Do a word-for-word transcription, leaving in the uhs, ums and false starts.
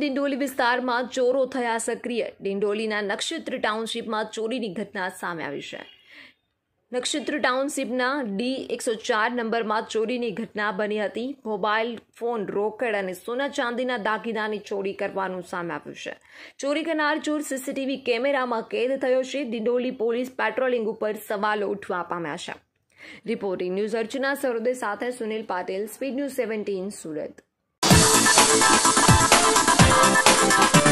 ડિંડોલી વિસ્તારમાં ચોરો થયા સક્રિય। ડિંડોલીના નક્ષત્ર ટાઉનશીપમાં ચોરીની ઘટના સામે આવી છે। નક્ષત્ર ટાઉનશીપના ડી એકસો ચાર નંબરમાં ચોરીની ઘટના બની હતી। મોબાઈલ ફોન, રોકડ અને સોના ચાંદીના દાગીનાની ચોરી કરવાનું સામે આવ્યું છે। ચોરી કરનાર ચોર સીસીટીવી કેમેરામાં કેદ થયો છે। ડિંડોલી પોલીસ પેટ્રોલિંગ ઉપર સવાલો ઉઠવા પામ્યા છે। રિપોર્ટિંગ ન્યૂઝ અર્ચના સરોદે સાથે Sunil Patil, speed news seventeen, Surat.